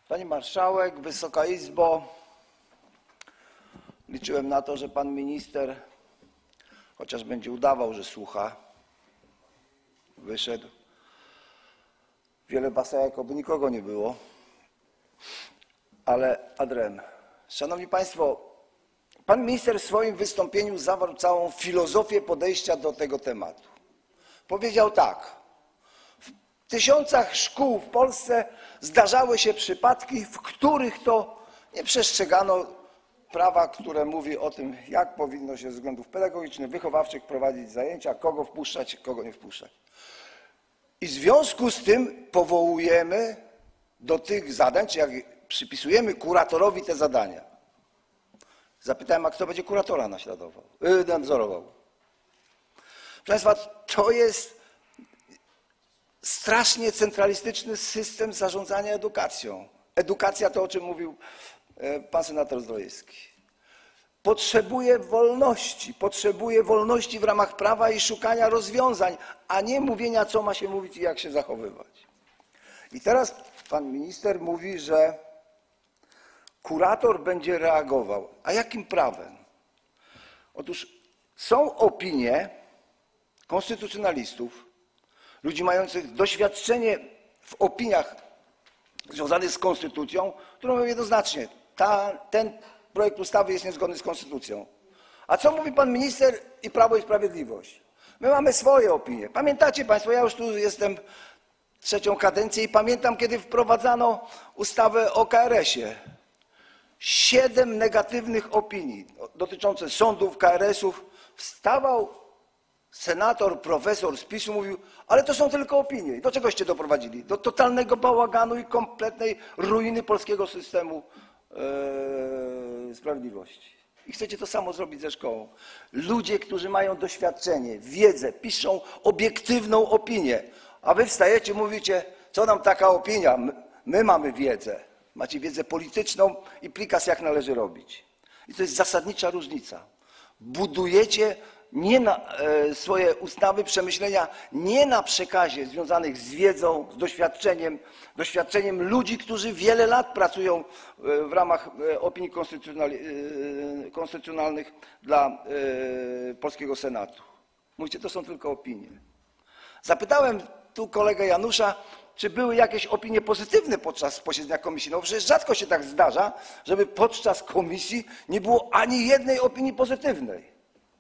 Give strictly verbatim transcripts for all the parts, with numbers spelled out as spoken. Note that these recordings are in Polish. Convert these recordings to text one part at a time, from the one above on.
Pani Marszałek, Wysoka Izbo, liczyłem na to, że pan minister chociaż będzie udawał, że słucha. Wyszedł. Wiele basa jakoby nikogo nie było, ale ad rem. Szanowni Państwo, pan minister w swoim wystąpieniu zawarł całą filozofię podejścia do tego tematu. Powiedział tak: w tysiącach szkół w Polsce zdarzały się przypadki, w których to nie przestrzegano prawa, które mówi o tym, jak powinno się ze względów pedagogicznych, wychowawczych prowadzić zajęcia, kogo wpuszczać, kogo nie wpuszczać. I w związku z tym powołujemy do tych zadań, czy jak przypisujemy kuratorowi te zadania. Zapytałem, a kto będzie kuratora naśladował, yy, nadzorował? Proszę Państwa, to jest strasznie centralistyczny system zarządzania edukacją. Edukacja to, o czym mówił pan senator Zdrojewski. Potrzebuje wolności, potrzebuje wolności w ramach prawa i szukania rozwiązań, a nie mówienia, co ma się mówić i jak się zachowywać. I teraz pan minister mówi, że kurator będzie reagował. A jakim prawem? Otóż są opinie konstytucjonalistów, ludzi mających doświadczenie w opiniach związanych z konstytucją, które mówią jednoznacznie, ta, ten projekt ustawy jest niezgodny z konstytucją. A co mówi pan minister i Prawo i Sprawiedliwość? My mamy swoje opinie. Pamiętacie Państwo, ja już tu jestem trzecią kadencję i pamiętam, kiedy wprowadzano ustawę o K R S-ie. Siedem negatywnych opinii dotyczących sądów, K R S-ów. Wstawał senator, profesor z PiS-u, mówił, ale to są tylko opinie. Do czegoście doprowadzili? Do totalnego bałaganu i kompletnej ruiny polskiego systemu yy, sprawiedliwości. I chcecie to samo zrobić ze szkołą. Ludzie, którzy mają doświadczenie, wiedzę, piszą obiektywną opinię, a wy wstajecie, mówicie, co nam taka opinia? My, my mamy wiedzę. Macie wiedzę polityczną i prikaz, jak należy robić. I to jest zasadnicza różnica. Budujecie nie na, e, swoje ustawy, przemyślenia nie na przekazie związanych z wiedzą, z doświadczeniem, doświadczeniem ludzi, którzy wiele lat pracują w ramach opinii konstytucjonalnych dla e, polskiego Senatu. Mówicie, to są tylko opinie. Zapytałem tu kolegę Janusza, czy były jakieś opinie pozytywne podczas posiedzenia komisji. No przecież rzadko się tak zdarza, żeby podczas komisji nie było ani jednej opinii pozytywnej.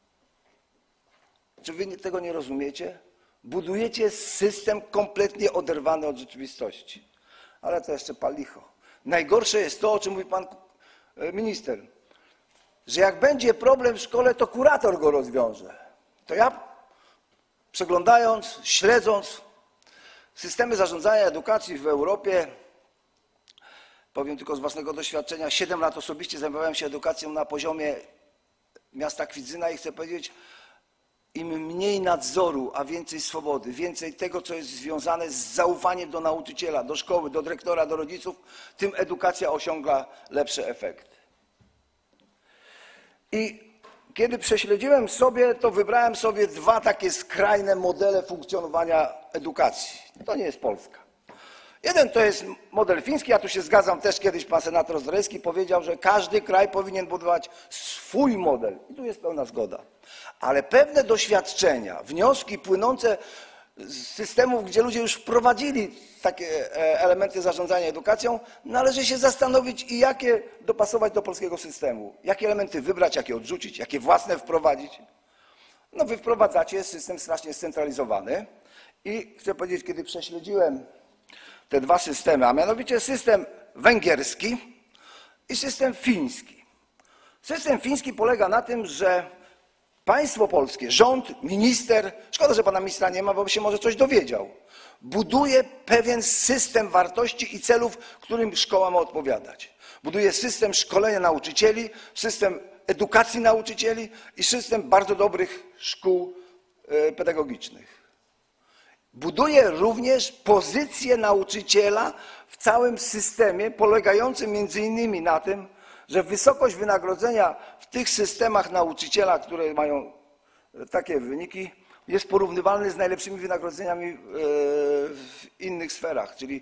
Czy wy tego nie rozumiecie? Budujecie system kompletnie oderwany od rzeczywistości. Ale to jeszcze pal licho. Najgorsze jest to, o czym mówi pan minister, że jak będzie problem w szkole, to kurator go rozwiąże. To ja, przeglądając, śledząc systemy zarządzania edukacji w Europie, powiem tylko z własnego doświadczenia, siedem lat osobiście zajmowałem się edukacją na poziomie miasta Kwidzyna i chcę powiedzieć, im mniej nadzoru, a więcej swobody, więcej tego, co jest związane z zaufaniem do nauczyciela, do szkoły, do dyrektora, do rodziców, tym edukacja osiąga lepsze efekty. I kiedy prześledziłem sobie, to wybrałem sobie dwa takie skrajne modele funkcjonowania edukacji. To nie jest Polska. Jeden to jest model fiński, ja tu się zgadzam, też kiedyś pan senator Zdrojewski powiedział, że każdy kraj powinien budować swój model. I tu jest pełna zgoda. Ale pewne doświadczenia, wnioski płynące z systemów, gdzie ludzie już wprowadzili takie elementy zarządzania edukacją, należy się zastanowić i jakie dopasować do polskiego systemu. Jakie elementy wybrać, jakie odrzucić, jakie własne wprowadzić. No wy wprowadzacie system strasznie scentralizowany i chcę powiedzieć, kiedy prześledziłem te dwa systemy, a mianowicie system węgierski i system fiński. System fiński polega na tym, że państwo polskie, rząd, minister, szkoda, że pana ministra nie ma, bo by się może coś dowiedział, buduje pewien system wartości i celów, którym szkoła ma odpowiadać. Buduje system szkolenia nauczycieli, system edukacji nauczycieli i system bardzo dobrych szkół pedagogicznych. Buduje również pozycję nauczyciela w całym systemie, polegającym między innymi na tym, że wysokość wynagrodzenia w tych systemach nauczyciela, które mają takie wyniki, jest porównywalny z najlepszymi wynagrodzeniami w innych sferach, czyli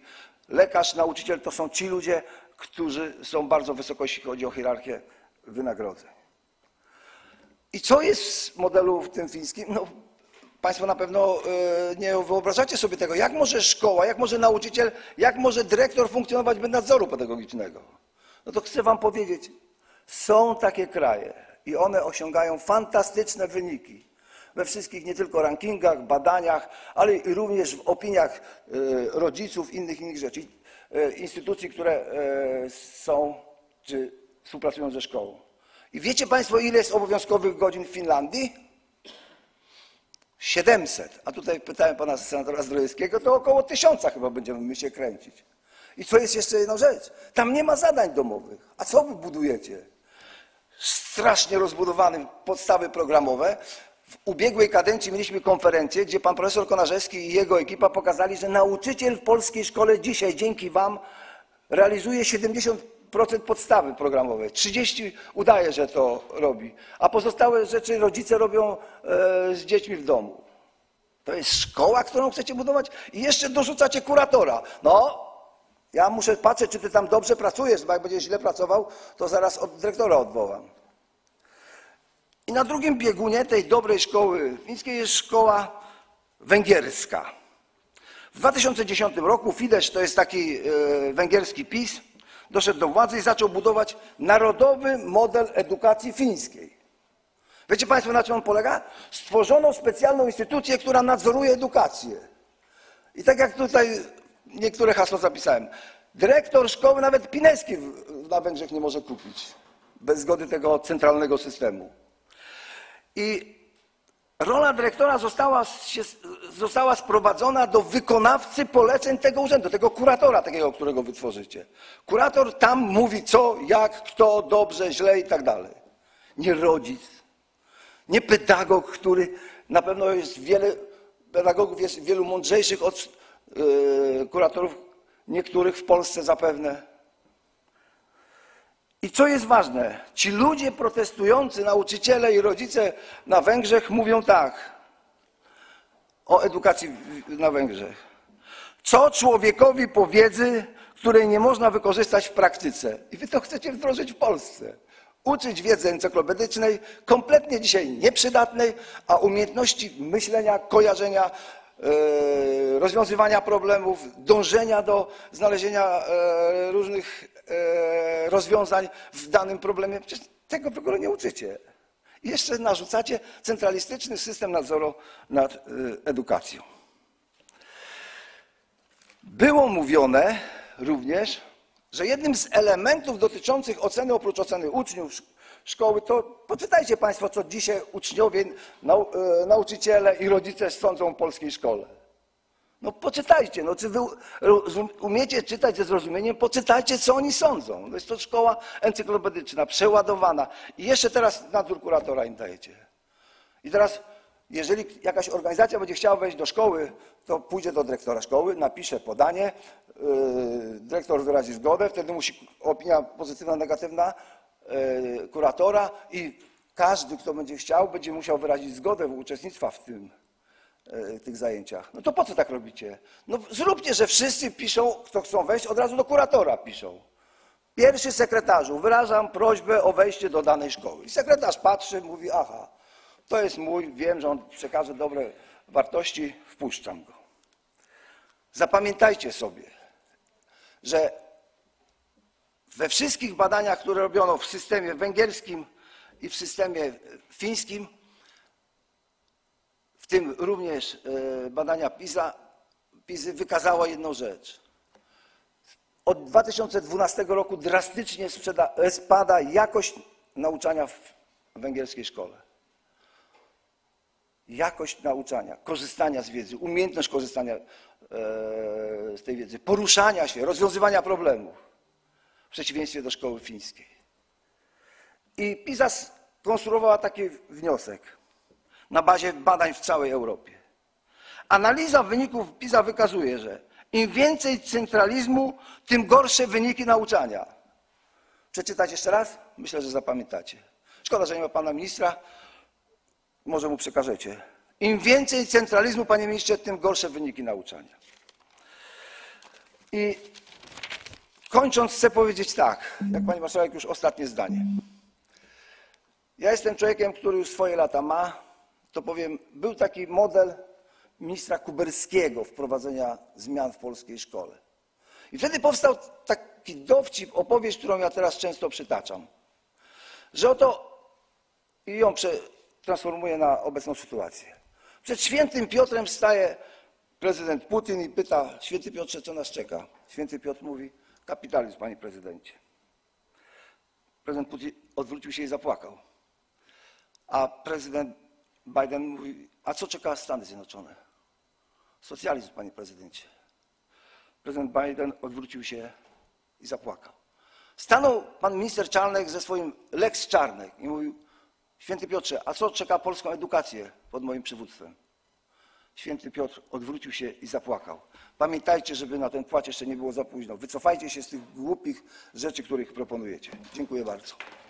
Lekarz, nauczyciel to są ci ludzie, którzy są bardzo wysoko, jeśli chodzi o hierarchię wynagrodzeń. I co jest w modelu w tym fińskim? No, Państwo na pewno nie wyobrażacie sobie tego, jak może szkoła, jak może nauczyciel, jak może dyrektor funkcjonować bez nadzoru pedagogicznego. No to chcę wam powiedzieć, są takie kraje i one osiągają fantastyczne wyniki we wszystkich nie tylko rankingach, badaniach, ale i również w opiniach rodziców, innych innych rzeczy, instytucji, które są czy współpracują ze szkołą. I wiecie Państwo, ile jest obowiązkowych godzin w Finlandii? siedemset. A tutaj pytałem pana senatora Zdrojewskiego, to około tysiąca chyba będziemy my się kręcić. I co jest jeszcze jedna rzecz? Tam nie ma zadań domowych. A co wy budujecie? Strasznie rozbudowane podstawy programowe. W ubiegłej kadencji mieliśmy konferencję, gdzie pan profesor Konarzewski i jego ekipa pokazali, że nauczyciel w polskiej szkole dzisiaj dzięki wam realizuje siedemdziesiąt procent podstawy programowej. trzydzieści procent udaje, że to robi, a pozostałe rzeczy rodzice robią e, z dziećmi w domu. To jest szkoła, którą chcecie budować i jeszcze dorzucacie kuratora. No, ja muszę patrzeć, czy ty tam dobrze pracujesz, bo jak będziesz źle pracował, to zaraz od dyrektora odwołam. I na drugim biegunie tej dobrej szkoły fińskiej jest szkoła węgierska. W dwa tysiące dziesiątym roku Fidesz, to jest taki e, węgierski PiS, doszedł do władzy i zaczął budować narodowy model edukacji fińskiej. Wiecie Państwo, na czym on polega? Stworzono specjalną instytucję, która nadzoruje edukację. I tak jak tutaj niektóre hasła zapisałem, dyrektor szkoły nawet pineski na Węgrzech nie może kupić bez zgody tego centralnego systemu. I rola dyrektora została, została sprowadzona do wykonawcy poleceń tego urzędu, tego kuratora takiego, którego wy tworzycie. Kurator tam mówi co, jak, kto, dobrze, źle i tak dalej. Nie rodzic, nie pedagog, który na pewno jest wiele, pedagogów jest wielu mądrzejszych od yy, kuratorów, niektórych w Polsce zapewne. I co jest ważne, ci ludzie protestujący, nauczyciele i rodzice na Węgrzech mówią tak o edukacji na Węgrzech. Co człowiekowi po wiedzy, której nie można wykorzystać w praktyce? I wy to chcecie wdrożyć w Polsce. Uczyć wiedzy encyklopedycznej, kompletnie dzisiaj nieprzydatnej, a umiejętności myślenia, kojarzenia, yy, rozwiązywania problemów, dążenia do znalezienia yy, różnych yy, rozwiązań w danym problemie. Przecież tego w ogóle nie uczycie. I jeszcze narzucacie centralistyczny system nadzoru nad yy, edukacją. Było mówione również, że jednym z elementów dotyczących oceny, oprócz oceny uczniów szkoły, to poczytajcie Państwo, co dzisiaj uczniowie, nau, e, nauczyciele i rodzice sądzą o polskiej szkole. No poczytajcie, no czy wy umiecie czytać ze zrozumieniem, poczytajcie, co oni sądzą. No jest to szkoła encyklopedyczna, przeładowana i jeszcze teraz nadzór kuratora im dajecie. I teraz, jeżeli jakaś organizacja będzie chciała wejść do szkoły, to pójdzie do dyrektora szkoły, napisze podanie, yy, dyrektor wyrazi zgodę, wtedy musi opinia pozytywna, negatywna yy, kuratora i każdy, kto będzie chciał, będzie musiał wyrazić zgodę w uczestnictwa w tym, yy, tych zajęciach. No to po co tak robicie? No zróbcie, że wszyscy piszą, kto chcą wejść, od razu do kuratora piszą. Pierwszy sekretarzu, wyrażam prośbę o wejście do danej szkoły. I sekretarz patrzy, mówi, aha, to jest mój, wiem, że on przekaże dobre wartości, wpuszczam go. Zapamiętajcie sobie, że we wszystkich badaniach, które robiono w systemie węgierskim i w systemie fińskim, w tym również badania PISA, PISY wykazało jedną rzecz. Od dwa tysiące dwunastego roku drastycznie spada jakość nauczania w węgierskiej szkole. Jakość nauczania, korzystania z wiedzy, umiejętność korzystania z tej wiedzy, poruszania się, rozwiązywania problemów, w przeciwieństwie do szkoły fińskiej. I PISA skonstruowała taki wniosek na bazie badań w całej Europie. Analiza wyników PISA wykazuje, że im więcej centralizmu, tym gorsze wyniki nauczania. Przeczytać jeszcze raz? Myślę, że zapamiętacie. Szkoda, że nie ma pana ministra. Może mu przekażecie. Im więcej centralizmu, panie ministrze, tym gorsze wyniki nauczania. I kończąc, chcę powiedzieć tak, jak pani marszałek, już ostatnie zdanie. Ja jestem człowiekiem, który już swoje lata ma, to powiem, był taki model ministra Kuberskiego wprowadzenia zmian w polskiej szkole. I wtedy powstał taki dowcip, opowieść, którą ja teraz często przytaczam, że oto i ją transformuję na obecną sytuację. Przed świętym Piotrem staje prezydent Putin i pyta: święty Piotrze, co nas czeka? Święty Piotr mówi: kapitalizm, panie prezydencie. Prezydent Putin odwrócił się i zapłakał. A prezydent Biden mówi: a co czeka Stany Zjednoczone? Socjalizm, panie prezydencie. Prezydent Biden odwrócił się i zapłakał. Stanął pan minister Czarnek ze swoim Lex Czarnek i mówił: święty Piotrze, a co czeka polską edukację pod moim przywództwem? Święty Piotr odwrócił się i zapłakał. Pamiętajcie, żeby na ten płacz jeszcze nie było za późno. Wycofajcie się z tych głupich rzeczy, których proponujecie. Dziękuję bardzo.